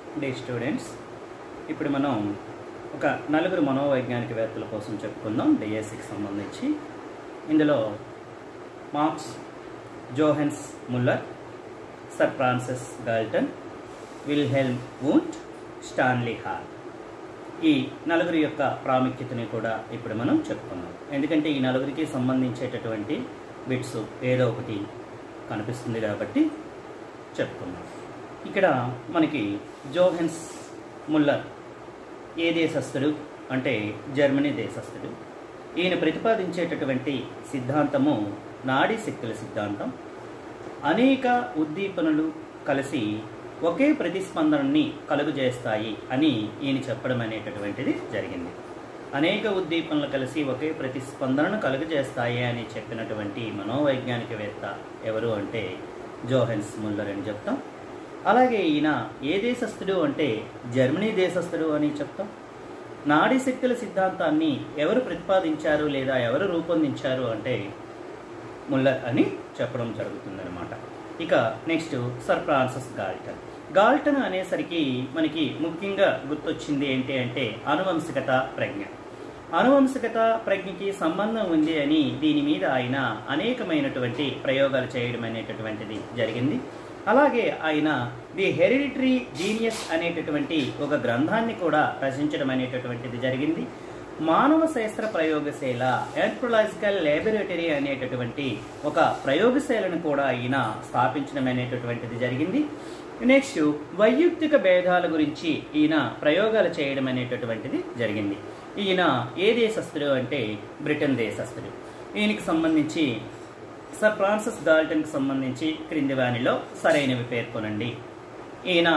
Day students, ఇప్పుడు మనం ఒక నలుగురు మనోవైజ్ఞానికవేత్తల కోసం చెప్పుకుందాం డిఎస్సికి సంబంధించి. ఇందులో marks, Johannes Muller, sir Francis Galton, Wilhelm Wundt, Stanley Hall. ఈ నలుగురి యొక్క ప్రాముఖ్యతని కూడా ఇప్పుడు మనం చెప్పుకుందాం. ఎందుకంటే ఈ నలుగురికి సంబంధించేటటువంటి బిట్స్ ఏదో ఒకటి కనిపిస్తుంది కాబట్టి చెప్పుకుందాం. ఇక్కడ మనకి జోహెన్స్ ముల్లర్ ఏ దేశస్థుడు అంటే జర్మనీ దేశస్థుడు. ఈయన ప్రతిపాదించేటటువంటి సిద్ధాంతము నాడీ శక్తుల సిద్ధాంతం. అనేక ఉద్దీపనలు కలిసి ఒకే ప్రతిస్పందనని కలుగజేస్తాయి అని ఈయన చెప్పడం అనేటటువంటిది జరిగింది. అనేక ఉద్దీపనలు కలిసి ఒకే ప్రతిస్పందనను కలుగజేస్తాయి అని చెప్పినటువంటి మనోవైజ్ఞానికవేత్త ఎవరు అంటే జోహెన్స్ ముల్లర్ అని చెప్తాం. అలాగే ఈయన ఏ దేశస్థుడు అంటే జర్మనీ దేశస్థుడు అని చెప్తాం. నాడీ శక్తుల సిద్ధాంతాన్ని ఎవరు ప్రతిపాదించారు లేదా ఎవరు రూపొందించారు అంటే ముల్లర్ అని చెప్పడం జరుగుతుందన్నమాట. ఇక next sir Francis Galton. Galton అనేసరికి మనకి ముఖ్యంగా గుర్తొచ్చింది ఏంటి అంటే ఆనువంశికత ప్రజ్ఞ. ఆనువంశికత ప్రజ్ఞకి సంబంధం ఉంది అని దీని మీద ఆయన అనేకమైనటువంటి ప్రయోగాలు చేయడం అనేటటువంటిది జరిగింది. అలాగే ఆయన ది హెరిడిటరీ జీనియస్ అనేటటువంటి ఒక గ్రంథాన్ని కూడా రచించడం అనేటటువంటిది జరిగింది. మానవ శాస్త్ర ప్రయోగశాల యాంథ్రోలాజికల్ ల్యాబొరేటరీ అనేటటువంటి ఒక ప్రయోగశాలను కూడా ఈయన స్థాపించడం అనేటటువంటిది జరిగింది. నెక్స్ట్ వైయక్తిక భేదాల గురించి ఈయన ప్రయోగాలు చేయడం అనేటటువంటిది జరిగింది. ఈయన ఏ దేశస్థుడు అంటే బ్రిటన్ దేశస్థుడు. ఈయనకి సంబంధించి సర్ ఫ్రాన్సిస్ గాల్టన్కి సంబంధించి క్రింది వానిలో సరైనవి పేర్కొనండి. ఈయన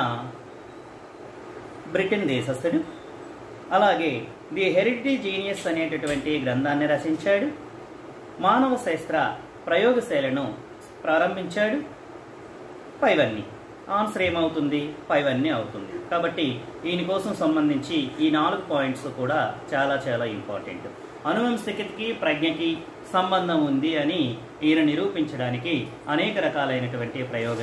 బ్రిటన్ దేశస్థుడు. అలాగే ది హెరిడిటరీ జీనియస్ అనేటటువంటి గ్రంథాన్ని రచించాడు. మానవ శాస్త్ర ప్రయోగశాలను ప్రారంభించాడు. పైవన్నీ ఆన్సర్ ఏమవుతుంది? పైవన్నీ అవుతుంది. కాబట్టి ఈయన కోసం సంబంధించి ఈ 4 పాయింట్స్ కూడా చాలా చాలా ఇంపార్టెంట్. అనువంశికతకి ప్రజ్ఞకి సంబంధం ఉంది అని ఈయన నిరూపించడానికి అనేక రకాలైనటువంటి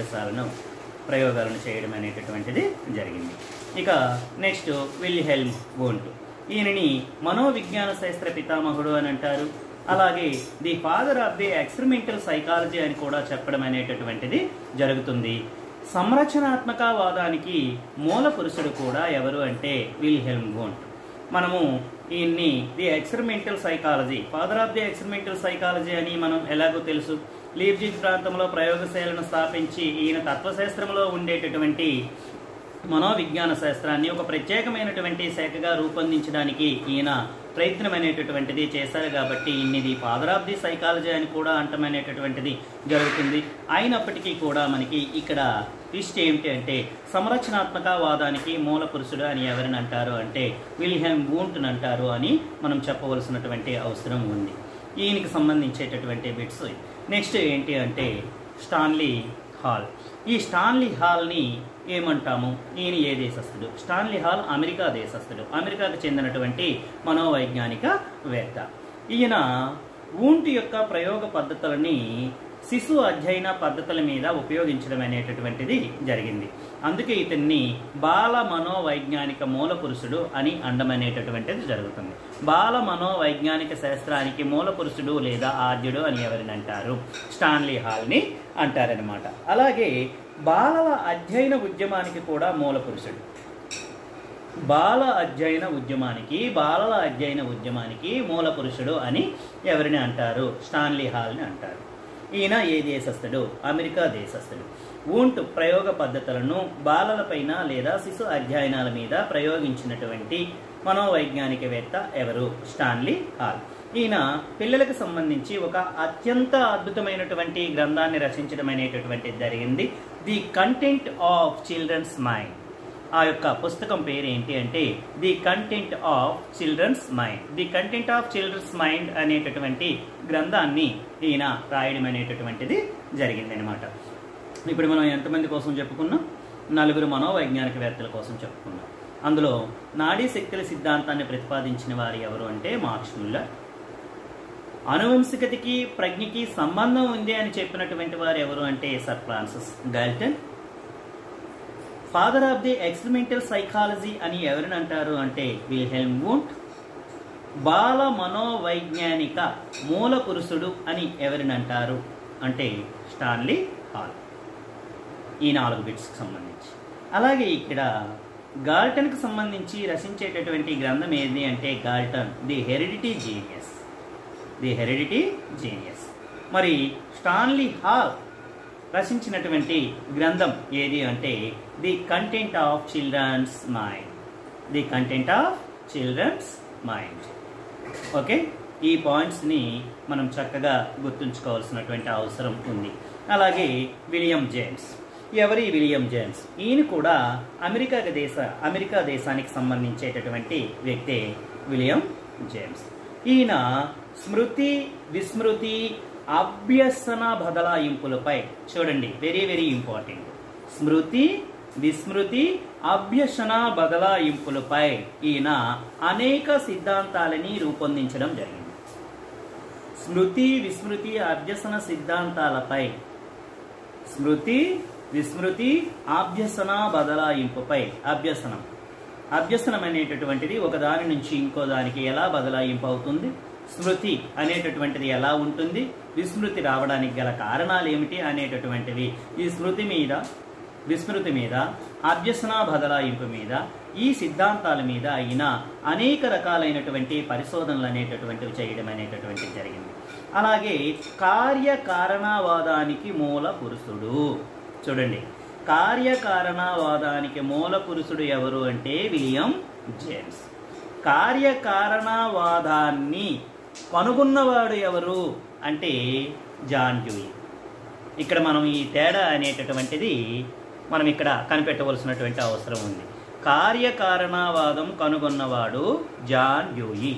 ప్రయోగాలను చేయడం అనేటటువంటిది జరిగింది. ఇక నెక్స్ట్ విల్హెల్మ్ వూంట్. ఈయనని మనోవిజ్ఞాన శాస్త్ర పితామహుడు అని అంటారు. అలాగే the father of the experimental psychology అని కూడా చెప్పడం అనేటటువంటిది జరుగుతుంది. సంరచనాత్మక వాదానికి మూల పురుషుడు కూడా ఎవరు అంటే విల్హెల్మ్ వూంట్. మనము ఈయన్ని the experimental psychology, father of the experimental psychology అని మనం ఎలాగో తెలుసు. లీప్జిగ్ ప్రాంతంలో ప్రయోగశాలను స్థాపించి ఈయన తత్వశాస్త్రంలో ఉండేటటువంటి మనోవిజ్ఞాన శాస్త్రాన్ని ఒక ప్రత్యేకమైనటువంటి శాఖగా రూపొందించడానికి ఈయన ప్రయత్నం అనేటటువంటిది చేశారు. కాబట్టి ఇన్నిది ఫాదర్ ఆఫ్ ది సైకాలజీ అని కూడా అంటమనేటటువంటిది జరుగుతుంది. అయినప్పటికీ కూడా మనకి ఇక్కడ ట్విస్ట్ ఏమిటి అంటే సంరచనాత్మక వాదానికి మూల పురుషుడు అని ఎవరిని అంటారు అంటే విల్హెల్మ్ వూంట్ని అంటారు అని మనం చెప్పవలసినటువంటి అవసరం ఉంది. ఈయనకి సంబంధించేటటువంటి బిట్స్ నెక్స్ట్ ఏంటి అంటే స్టాన్లీ హాల్. ఈ స్టాన్లీ హాల్ని ఏమంటాము? ఈయన ఏ దేశస్థుడు? స్టాన్లీ హాల్ అమెరికా దేశస్థుడు. అమెరికాకు చెందినటువంటి మనోవైజ్ఞానికవేత్త. ఈయన వూంట్ యొక్క ప్రయోగ పద్ధతులని శిశు అధ్యయన పద్ధతుల మీద ఉపయోగించడం అనేటటువంటిది జరిగింది. అందుకే ఇతన్ని బాల మనోవైజ్ఞానిక మూల పురుషుడు అని అండమనేటటువంటిది జరుగుతుంది. బాల మనోవైజ్ఞానిక శాస్త్రానికి మూల పురుషుడు లేదా ఆద్యుడు అని ఎవరిని అంటారు? స్టాన్లీ హాల్ని అంటారనమాట. అలాగే బాలల అధ్యయన ఉద్యమానికి కూడా మూల పురుషుడు. బాలల అధ్యయన ఉద్యమానికి మూల పురుషుడు అని ఎవరిని అంటారు? స్టాన్లీ హాల్ని అంటారు. ఈయన ఏ దేశస్థుడు? అమెరికా దేశస్థుడు. వూంట్ ప్రయోగ పద్ధతులను బాలలపైన లేదా శిశు అధ్యయనాల మీద ప్రయోగించినటువంటి మనోవైజ్ఞానికవేత్త ఎవరు? Stanley Hall. ఈయన పిల్లలకు సంబంధించి ఒక అత్యంత అద్భుతమైనటువంటి గ్రంథాన్ని రచించడం అనేటటువంటిది జరిగింది. The content of children's mind. ఆ యొక్క పుస్తకం పేరు ఏంటి అంటే the content of children's mind. The content of children's mind అనేటటువంటి గ్రంథాన్ని ఈయన రాయడం అనేటటువంటిది జరిగిందనమాట. ఇప్పుడు మనం ఎంతమంది కోసం చెప్పుకున్నాం? 4 మనోవైజ్ఞానికవేత్తల కోసం చెప్పుకున్నాం. అందులో నాడీ శక్తుల సిద్ధాంతాన్ని ప్రతిపాదించిన వారు ఎవరు అంటే మార్క్స్ ముల్లర్. అనువంశికతకి ప్రజ్ఞకి సంబంధం ఉంది అని చెప్పినటువంటి వారు ఎవరు అంటే sir Francis Galton. Father of the experimental psychology అని ఎవరిని అంటారు అంటే విల్హెల్మ్ వూంట్. బాల మనోవైజ్ఞానిక మూల పురుషుడు అని ఎవరిని అంటారు అంటే స్టాన్లీ హాల్. ఈ 4 బిట్స్కి సంబంధించి. అలాగే ఇక్కడ గాల్టన్కి సంబంధించి రచించేటటువంటి గ్రంథం ఏది అంటే Galton the heredity genius. The heredity genius. మరి స్టాన్లీ హాల్ రచించినటువంటి గ్రంథం ఏది అంటే the content of children's mind. The content of children's mind. Okay, ఈ పాయింట్స్ని మనం చక్కగా గుర్తుంచుకోవాల్సినటువంటి అవసరం ఉంది. అలాగే విలియం జేమ్స్. ఎవరి విలియం జేమ్స్? ఈయన కూడా అమెరికా దేశానికి సంబంధించేటటువంటి వ్యక్తే విలియం జేమ్స్. ఈయన స్మృతి విస్మృతి అభ్యసన బదలాయింపులపై చూడండి, వెరీ వెరీ ఇంపార్టెంట్. స్మృతి విస్మృతి అభ్యసన బదలాయింపులపై ఈయన అనేక సిద్ధాంతాలని రూపొందించడం జరిగింది. స్మృతి విస్మృతి అభ్యసన సిద్ధాంతాలపై, స్మృతి విస్మృతి అభ్యసన బదలాయింపుపై. అభ్యసనం అనేటటువంటిది ఒక దాని నుంచి ఇంకో దానికి ఎలా బదలాయింపు అవుతుంది, స్మృతి అనేటటువంటిది ఎలా ఉంటుంది, విస్మృతి రావడానికి గల కారణాలు ఏమిటి అనేటటువంటివి ఈ స్మృతి మీద విస్మృతి మీద అభ్యసన బదలాయింపు మీద ఈ సిద్ధాంతాల మీద అయిన అనేక రకాలైనటువంటి పరిశోధనలు అనేటటువంటివి చేయడం అనేటటువంటిది జరిగింది. అలాగే కార్యకారణవాదానికి మూల పురుషుడు. చూడండి, కార్యకారణవాదానికి మూల పురుషుడు ఎవరు అంటే విలియం జేమ్స్. కార్యకారణవాదాన్ని కనుగొన్నవాడు ఎవరు అంటే జాన్ డ్యూయీ. ఇక్కడ మనం ఈ తేడా అనేటటువంటిది మనం ఇక్కడ కనిపెట్టవలసినటువంటి అవసరం ఉంది. కార్యకారణవాదం కనుగొన్నవాడు జాన్ డ్యూయీ.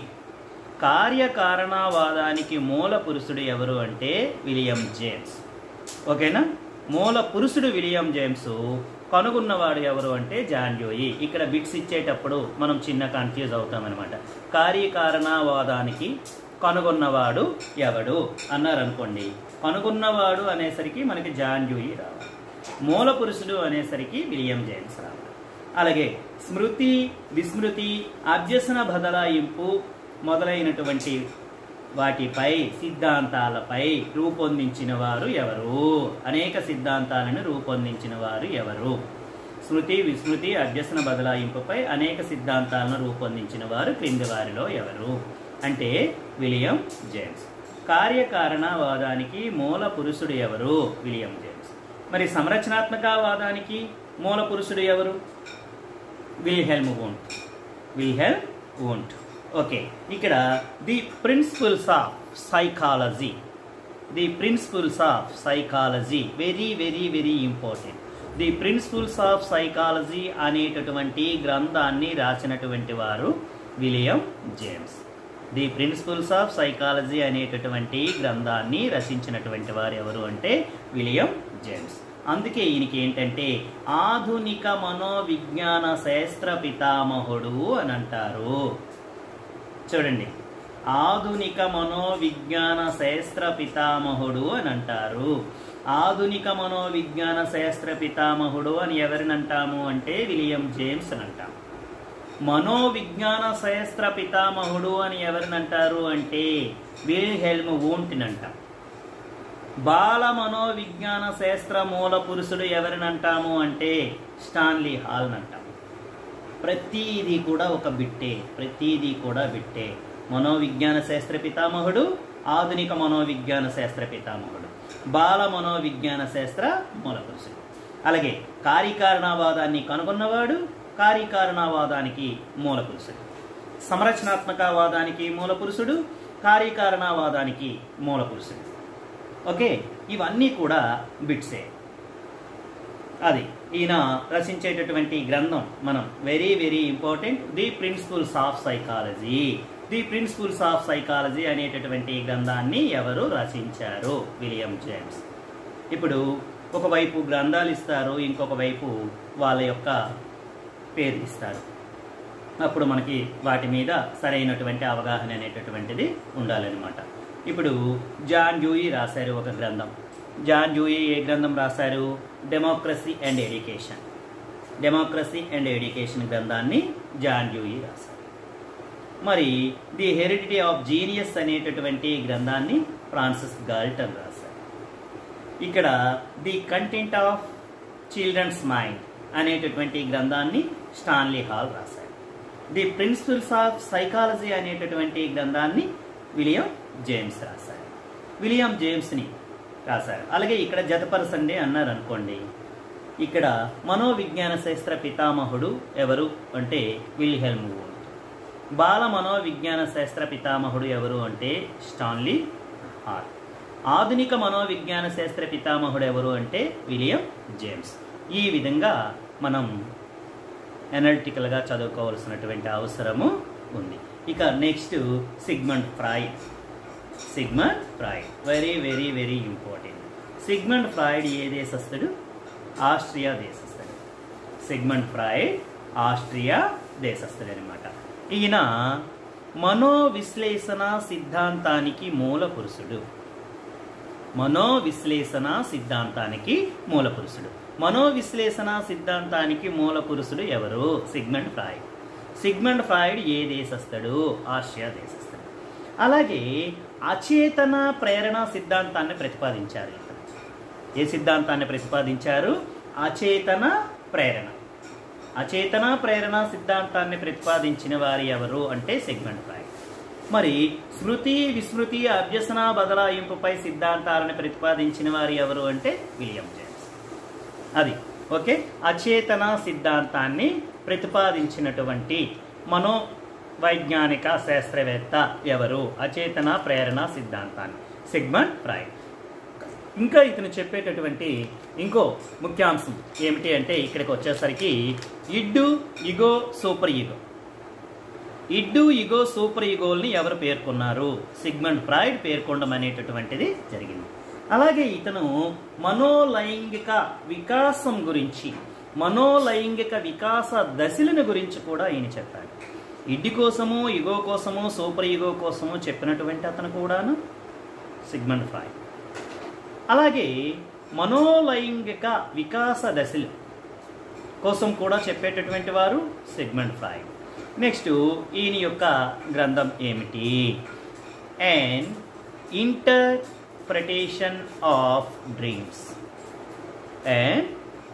కార్యకారణవాదానికి మూల పురుషుడు ఎవరు అంటే విలియం జేమ్స్. ఓకేనా? మూల పురుషుడు విలియం జేమ్స్, కనుగొన్నవాడు ఎవరు అంటే జాన్ డ్యూయీ. ఇక్కడ బిట్స్ ఇచ్చేటప్పుడు మనం చిన్న కన్ఫ్యూజ్ అవుతామన్నమాట. కార్యకారణవాదానికి కనుగొన్నవాడు ఎవడు అన్నారనుకోండి, కనుగొన్నవాడు అనేసరికి మనకి జాన్ డ్యూయీ రావాలి, మూల పురుషుడు అనేసరికి విలియం జేమ్స్ రావాలి. అలాగే స్మృతి విస్మృతి అభ్యసన బదలాయింపు మొదలైనటువంటి వాటిపై సిద్ధాంతాలపై రూపొందించిన వారు ఎవరు? అనేక సిద్ధాంతాలను రూపొందించిన వారు ఎవరు? స్మృతి విస్మృతి అభ్యసన బదలాయింపుపై అనేక సిద్ధాంతాలను రూపొందించిన వారు క్రింది వారిలో ఎవరు అంటే విలియం జేమ్స్. కార్యకారణవాదానికి మూల పురుషుడు ఎవరు? William James. మరి సంరచనాత్మకవాదానికి మూల పురుషుడు ఎవరు? Wilhelm Wundt. Wilhelm Wundt. Okay, ఇక్కడ the principles of psychology. The principles of psychology very very very important. The principles of psychology అనేటటువంటి గ్రంథాన్ని రాసినటువంటి వారు William James. The principles of psychology అనేటటువంటి గ్రంథాన్ని రచించినటువంటి వారు ఎవరు అంటే విలియం జేమ్స్. అందుకే ఈయనకి ఏంటంటే ఆధునిక మనోవిజ్ఞాన శాస్త్ర పితామహుడు అని అంటారు. చూడండి, ఆధునిక మనోవిజ్ఞాన శాస్త్ర పితామహుడు అని అంటారు. ఆధునిక మనోవిజ్ఞాన శాస్త్ర పితామహుడు అని ఎవరిని అంటాము అంటే విలియం జేమ్స్ అని అంటాము. మనోవిజ్ఞాన శాస్త్ర పితామహుడు అని ఎవరిని అంటారు అంటే విల్హెల్మ్ వూంట్ని అంటాం. బాల మనోవిజ్ఞాన శాస్త్ర మూల పురుషుడు ఎవరిని అంటాము అంటే స్టాన్లీ హాల్ని అంటాము. ప్రతిదీ కూడా ఒక బిట్టే, ప్రతిదీ కూడా బిట్టే. మనోవిజ్ఞాన శాస్త్ర పితామహుడు, ఆధునిక మనోవిజ్ఞాన శాస్త్ర పితామహుడు, బాల మనోవిజ్ఞాన శాస్త్ర మూల పురుషుడు. అలాగే కార్యకారణవాదాన్ని కనుగొన్నవాడు, కార్యకారణవాదానికి మూల పురుషుడు. సంరచనాత్మకవాదానికి మూల పురుషుడు, కార్యకారణవాదానికి మూల పురుషుడు. ఓకే, ఇవన్నీ కూడా బిట్సే. అది ఈయన రచించేటటువంటి గ్రంథం మనం very very important. The principles of psychology. The principles of psychology అనేటటువంటి గ్రంథాన్ని ఎవరు రచించారు? William James. ఇప్పుడు ఒకవైపు గ్రంథాలు ఇస్తారు, ఇంకొక వైపు వాళ్ళ యొక్క పేరు ఇస్తారు. అప్పుడు మనకి వాటి మీద సరైనటువంటి అవగాహన అనేటటువంటిది ఉండాలన్నమాట. ఇప్పుడు జాన్ డ్యూయీ రాశారు ఒక గ్రంథం. జాన్ డ్యూయీ ఏ గ్రంథం రాశారు? Democracy and education. Democracy and education గ్రంథాన్ని జాన్ డ్యూయి రాశారు. మరి ది హెరిడిటీ ఆఫ్ జీనియస్ అనేటటువంటి గ్రంథాన్ని ఫ్రాన్సిస్ గాల్టన్ రాశారు. ఇక్కడ the content of children's mind అనేటటువంటి గ్రంథాన్ని స్టాన్లీ హాల్ రాశారు. ది ప్రిన్సిపల్స్ ఆఫ్ సైకాలజీ అనేటటువంటి గ్రంథాన్ని విలియం జేమ్స్ రాశారు. విలియం జేమ్స్ని రాశారు. అలాగే ఇక్కడ జతపరచండి అన్నారు అనుకోండి, ఇక్కడ మనోవిజ్ఞాన శాస్త్ర పితామహుడు ఎవరు అంటే విల్హెల్మ్ వూంట్. బాల మనోవిజ్ఞాన శాస్త్ర పితామహుడు ఎవరు అంటే స్టాన్లీ హాల్. ఆధునిక మనోవిజ్ఞాన శాస్త్ర పితామహుడు ఎవరు అంటే విలియం జేమ్స్. ఈ విధంగా మనం ఎనలిటికల్గా చదువుకోవాల్సినటువంటి అవసరము ఉంది. ఇక next Sigmund Freud. Sigmund Freud very very very important. Sigmund Freud ఏ దేశస్థుడు? ఆస్ట్రియా దేశస్థుడు. సిగ్మండ్ ఫ్రాయిడ్ ఆస్ట్రియా దేశస్థుడు అనమాట. ఈయన మనోవిశ్లేషణ సిద్ధాంతానికి మూల పురుషుడు. మనోవిశ్లేషణ సిద్ధాంతానికి మూల పురుషుడు. మనోవిశ్లేషణ సిద్ధాంతానికి మూల పురుషుడు ఎవరు? Sigmund Freud. సిగ్మండ్ ఫ్రాయిడ్ ఏ దేశస్థుడు? ఆస్ట్రియా దేశస్థుడు. అలాగే అచేతన ప్రేరణ సిద్ధాంతాన్ని ప్రతిపాదించారు. ఏ సిద్ధాంతాన్ని ప్రతిపాదించారు? అచేతన ప్రేరణ. అచేతన ప్రేరణ సిద్ధాంతాన్ని ప్రతిపాదించిన వారు ఎవరు అంటే సిగ్మండ్ ఫ్రాయిడ్. మరి స్మృతి విస్మృతి అభ్యసన బదలాయింపుపై సిద్ధాంతాలను ప్రతిపాదించిన వారు ఎవరు అంటే విలియం జేమ్స్. అది ఓకే. అచేతన సిద్ధాంతాన్ని ప్రతిపాదించినటువంటి మనోవైజ్ఞానిక శాస్త్రవేత్త ఎవరు? అచేతన ప్రేరణ సిద్ధాంతాన్ని సిగ్మండ్ ఫ్రాయిడ్. ఇంకా ఇతను చెప్పేటటువంటి ఇంకో ముఖ్యాంశం ఏమిటి అంటే ఇక్కడికి వచ్చేసరికి id ego super ego. Id ego super ఈగోల్ని ఎవరు పేర్కొన్నారు? సిగ్మండ్ ఫ్రాయిడ్ పేర్కొనడం అనేటటువంటిది జరిగింది. అలాగే ఇతను మనోలైంగిక వికాసం గురించి, మనోలైంగిక వికాస దశలను గురించి కూడా ఈయన చెప్పాడు. ఇడ్డి కోసము ఇగో కోసము సూపర్ ఈగో కోసము చెప్పినటువంటి అతను కూడాను సిగ్మండ్ ఫ్రాయిడ్. అలాగే మనోలైంగిక వికాస దశలు కోసం కూడా చెప్పేటటువంటి వారు సిగ్మండ్ ఫ్రాయిడ్. నెక్స్ట్ ఈయన యొక్క గ్రంథం ఏమిటి? And interpretation of dreams. And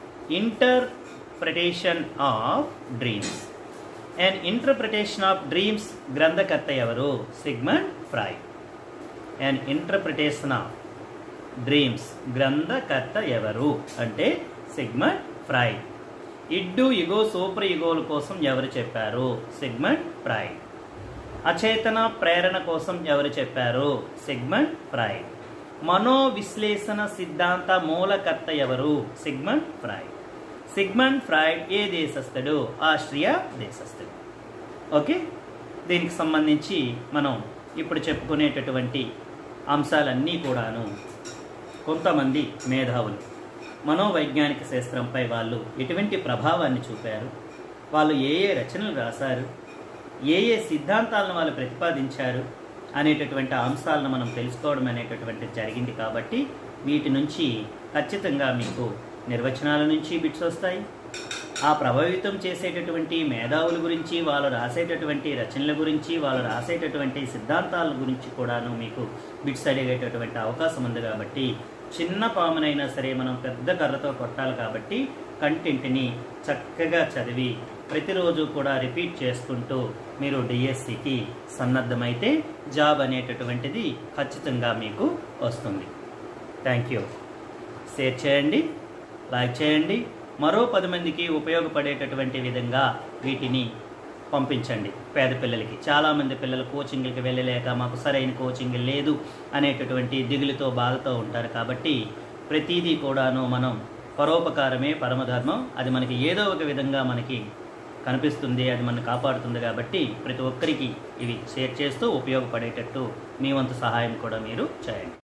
interpretation of dreams. And interpretation of dreams గ్రంథకర్త ఎవరు? Sigmund Freud. And interpretation of dreams గ్రంథకర్త ఎవరు అంటే Sigmund Freud. Id ego super ఇగోల కోసం ఎవరు చెప్పారు? Sigmund Freud. అచేతన ప్రేరణ కోసం ఎవరు చెప్పారు? Sigmund Freud. మనోవిశ్లేషణ సిద్ధాంత మూలకర్త ఎవరు? Sigmund Freud. సిగ్మండ్ ఫ్రాయిడ్ ఏ దేశస్థుడు? ఆస్ట్రియా దేశస్థుడు. ఓకే. దీనికి సంబంధించి మనం ఇప్పుడు చెప్పుకునేటటువంటి అంశాలన్నీ కూడాను కొంతమంది మేధావులు మనోవైజ్ఞానిక శాస్త్రంపై వాళ్ళు ఎటువంటి ప్రభావాన్ని చూపారు, వాళ్ళు ఏ ఏ రచనలు రాశారు, ఏ ఏ సిద్ధాంతాలను వాళ్ళు ప్రతిపాదించారు అనేటటువంటి అంశాలను మనం తెలుసుకోవడం అనేటటువంటి జరిగింది. కాబట్టి వీటి నుంచి ఖచ్చితంగా మీకు నిర్వచనాల నుంచి బిట్స్ వస్తాయి. ఆ ప్రభావితం చేసేటటువంటి మేధావుల గురించి, వాళ్ళు రాసేటటువంటి రచనల గురించి, వాళ్ళు రాసేటటువంటి సిద్ధాంతాల గురించి కూడాను మీకు బిట్స్ అడిగేటటువంటి అవకాశం ఉంది. కాబట్టి చిన్న పామునైనా సరే మనం పెద్ద కర్రతో కొట్టాలి. కాబట్టి కంటెంట్ని చక్కగా చదివి ప్రతిరోజు కూడా రిపీట్ చేసుకుంటూ మీరు డిఎస్సికి సన్నద్ధమైతే జాబ్ అనేటటువంటిది ఖచ్చితంగా మీకు వస్తుంది. Thank you. షేర్ చేయండి, లైక్ చేయండి, మరో 10 మందికి ఉపయోగపడేటటువంటి విధంగా వీటిని పంపించండి. పేద పిల్లలకి చాలామంది పిల్లలు కోచింగ్కి వెళ్ళలేక మాకు సరైన కోచింగ్ లేదు అనేటటువంటి దిగులుతో బాధతో ఉంటారు. కాబట్టి ప్రతిదీ కూడాను మనం పరోపకారమే పరమధర్మం. అది మనకి ఏదో ఒక విధంగా మనకి కనిపిస్తుంది, అది మనల్ని కాపాడుతుంది. కాబట్టి ప్రతి ఒక్కరికి ఇవి షేర్ చేస్తూ ఉపయోగపడేటట్టు మీ వంతు సహాయం కూడా మీరు చేయండి.